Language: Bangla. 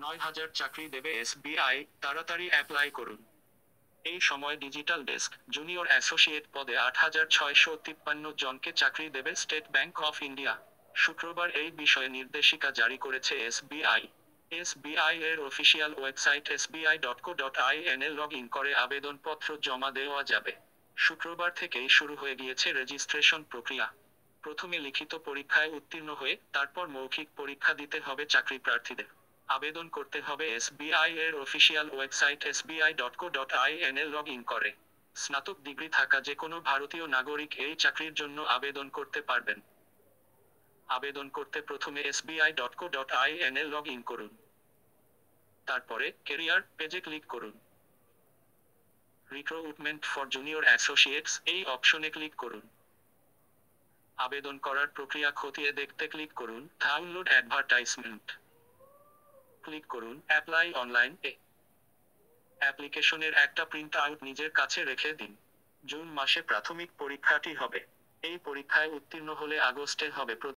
9,000 চাকরি দেবে এসবিআই, তাড়াতাড়ি অ্যাপ্লাই করুন। এই সময় ডিজিটাল ডেস্ক জুনিয়র অ্যাসোসিয়েট পদে 8,653 জনকে চাকরি দেবে স্টেট ব্যাংক অফ ইন্ডিয়া। শুক্রবার এই বিষয়ে নির্দেশিকা জারি করেছে এসবিআই। এসবিআই এর অফিসিয়াল ওয়েবসাইট sbi.co.in এ লগ ইন করে আবেদনপত্র জমা দেওয়া যাবে। শুক্রবার থেকেই শুরু হয়ে গিয়েছে রেজিস্ট্রেশন প্রক্রিয়া। প্রথমে লিখিত পরীক্ষায় উত্তীর্ণ হয়ে তারপর মৌখিক পরীক্ষা দিতে হবে চাকরি প্রার্থীদের। আবেদন করতে হবে এসবিআই এর অফিসিয়াল ওয়েবসাইট sbi.co.in এ লগ ইন করে। স্নাতক ডিগ্রি থাকা যে কোনো ভারতীয় নাগরিক এই চাকরির জন্য আবেদন করতে পারবেন। আবেদন করতে প্রথমে sbi.co.in এ লগ ইন করুন। তারপরে কেরিয়ার পেজে ক্লিক করুন। রিক্রুটমেন্ট ফর জুনিয়র অ্যাসোসিয়েটস এই অপশনে ক্লিক করুন। আবেদন করার প্রক্রিয়া খতিয়ে দেখতে ক্লিক করুন ডাউনলোড অ্যাডভার্টাইজমেন্ট। ক্লিক করুন অ্যাপ্লাই অনলাইন এ। অ্যাপ্লিকেশনের একটা প্রিন্ট আউট নিজের কাছে রেখে দিন। জুন মাসে প্রাথমিক পরীক্ষাটি হবে। এই পরীক্ষায় উত্তীর্ণ হলে আগস্টে হবে